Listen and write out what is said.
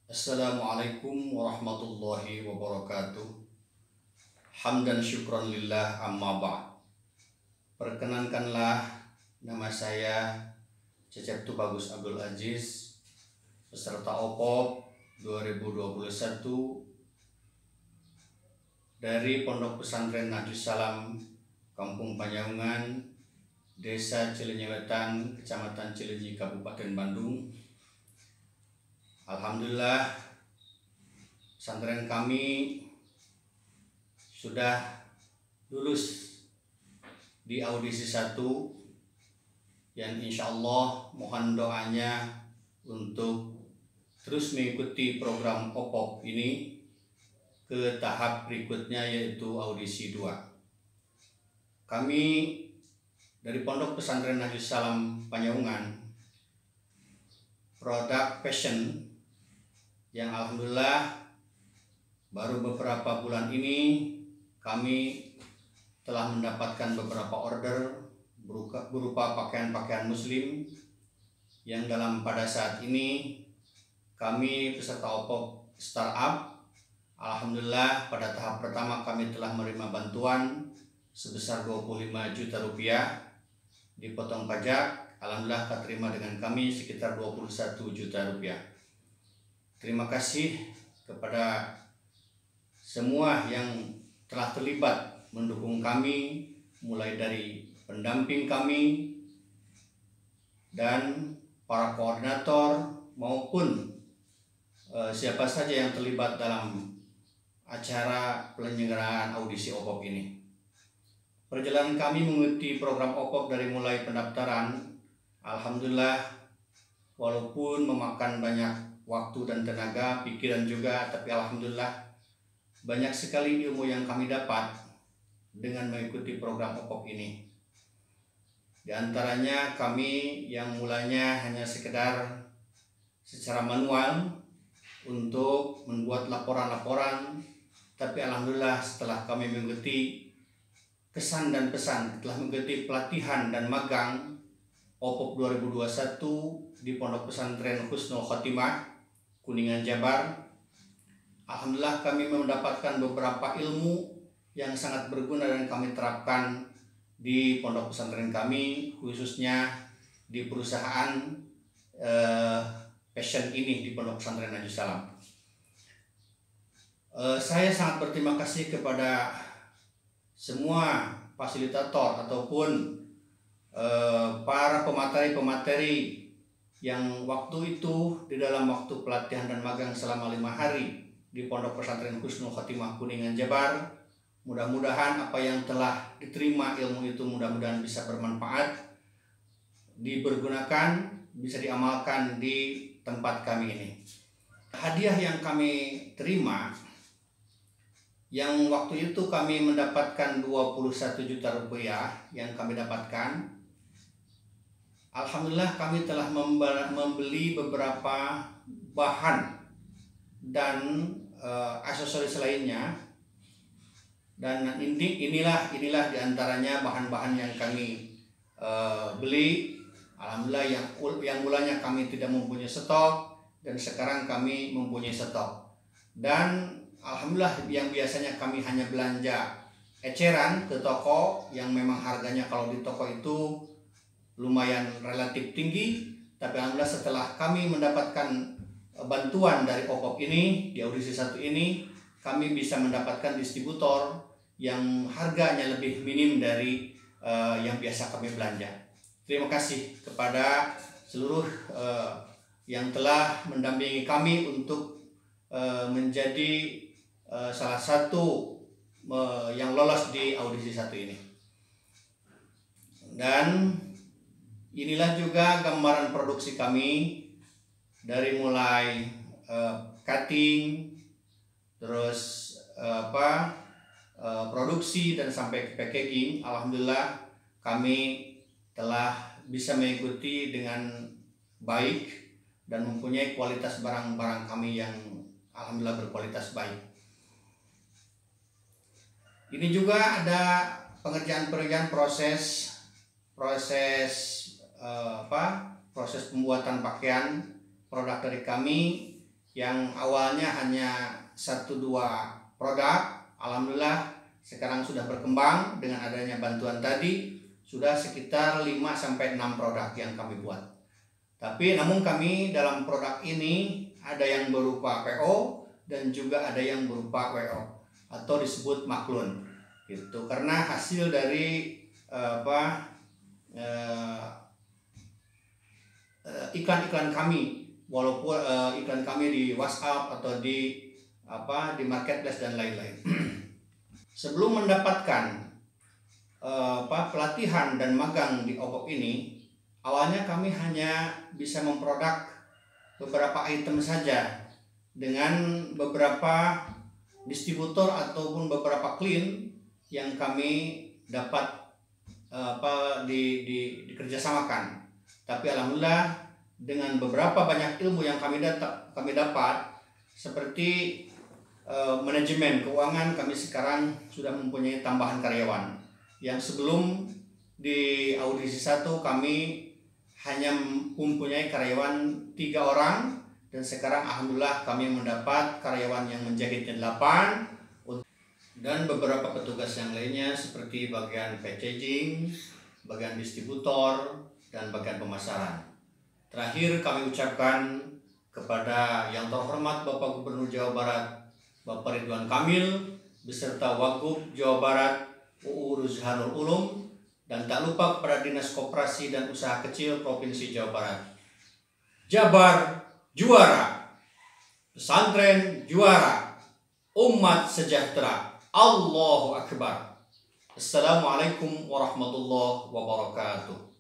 Assalamualaikum warahmatullahi wabarakatuh. Hamdan syukran lillah amma ba'd. Perkenankanlah, nama saya Cecep Tubagus Abdul Aziz, peserta OPOP 2021 dari Pondok Pesantren Najus Salam, Kampung Panyaungan, Desa Cilenyi Wetan, Kecamatan Cilenyi, Kabupaten Bandung. Alhamdulillah, pesantren kami sudah lulus di audisi 1 yang insya Allah mohon doanya untuk terus mengikuti program OPOP ini ke tahap berikutnya, yaitu audisi 2. Kami dari Pondok Pesantren Najus Salam Panyaungan, produk fashion yang alhamdulillah baru beberapa bulan ini kami telah mendapatkan beberapa order berupa pakaian-pakaian muslim yang pada saat ini kami peserta OPOP startup. Alhamdulillah pada tahap pertama kami telah menerima bantuan sebesar 25 juta rupiah, dipotong pajak. Alhamdulillah keterima dengan kami sekitar 21 juta rupiah. Terima kasih kepada semua yang telah terlibat mendukung kami, mulai dari pendamping kami dan para koordinator maupun siapa saja yang terlibat dalam acara penyelenggaraan audisi OPOP ini. Perjalanan kami mengikuti program OPOP dari mulai pendaftaran, alhamdulillah walaupun memakan banyak waktu dan tenaga, pikiran juga, tapi alhamdulillah banyak sekali ilmu yang kami dapat dengan mengikuti program OPOP ini. Di antaranya kami yang mulanya hanya sekedar secara manual untuk membuat laporan-laporan, tapi alhamdulillah setelah kami mengikuti kesan dan pesan, telah mengikuti pelatihan dan magang OPOP 2021 di Pondok Pesantren Husnul Khotimah Kuningan, Jabar. Alhamdulillah kami mendapatkan beberapa ilmu yang sangat berguna dan kami terapkan di pondok pesantren kami, khususnya di perusahaan fashion ini di Pondok Pesantren Najus Salam. Saya sangat berterima kasih kepada semua fasilitator ataupun para pemateri yang waktu itu di dalam waktu pelatihan dan magang selama 5 hari di Pondok Pesantren Husnul Khotimah Kuningan, Jabar. Mudah-mudahan apa yang telah diterima ilmu itu mudah-mudahan bisa bermanfaat, dipergunakan, bisa diamalkan di tempat kami ini. Hadiah yang kami terima, yang waktu itu kami mendapatkan 21 juta rupiah yang kami dapatkan. Alhamdulillah kami telah membeli beberapa bahan dan aksesoris lainnya, dan inilah diantaranya bahan-bahan yang kami beli. Alhamdulillah yang mulanya kami tidak mempunyai stok dan sekarang kami mempunyai stok, dan alhamdulillah yang biasanya kami hanya belanja eceran ke toko yang memang harganya kalau di toko itu lumayan relatif tinggi, tapi alhamdulillah setelah kami mendapatkan bantuan dari OPOP ini di audisi 1 ini, kami bisa mendapatkan distributor yang harganya lebih minim dari yang biasa kami belanja. Terima kasih kepada seluruh yang telah mendampingi kami untuk menjadi salah satu yang lolos di audisi 1 ini. Dan inilah juga gambaran produksi kami dari mulai cutting, terus produksi dan sampai packaging. Alhamdulillah kami telah bisa mengikuti dengan baik dan mempunyai kualitas barang-barang kami yang alhamdulillah berkualitas baik. Ini juga ada pengerjaan proses proses pembuatan pakaian produk dari kami yang awalnya hanya 1-2 produk, alhamdulillah sekarang sudah berkembang dengan adanya bantuan tadi, sudah sekitar 5-6 produk yang kami buat. Tapi namun kami dalam produk ini ada yang berupa PO dan juga ada yang berupa WO atau disebut maklun gitu, karena hasil dari iklan-iklan kami, walaupun iklan kami di WhatsApp atau di marketplace dan lain-lain. Sebelum mendapatkan pelatihan dan magang di OPOP ini, awalnya kami hanya bisa memproduk beberapa item saja dengan beberapa distributor ataupun beberapa klien yang kami dapat dikerjasamakan. Tapi alhamdulillah dengan beberapa banyak ilmu yang kami dapat seperti manajemen keuangan, kami sekarang sudah mempunyai tambahan karyawan. Yang sebelum di audisi 1 kami hanya mempunyai karyawan 3 orang, dan sekarang alhamdulillah kami mendapat karyawan yang menjadi 8 dan beberapa petugas yang lainnya seperti bagian packaging, bagian distributor, dan bagian pemasaran. Terakhir kami ucapkan kepada yang terhormat Bapak Gubernur Jawa Barat Bapak Ridwan Kamil beserta Wagub Jawa Barat UU Ruzhanul Ulum, dan tak lupa kepada Dinas Koperasi dan Usaha Kecil Provinsi Jawa Barat. Jabar juara, pesantren juara, umat sejahtera. Allahu Akbar. Assalamualaikum warahmatullahi wabarakatuh.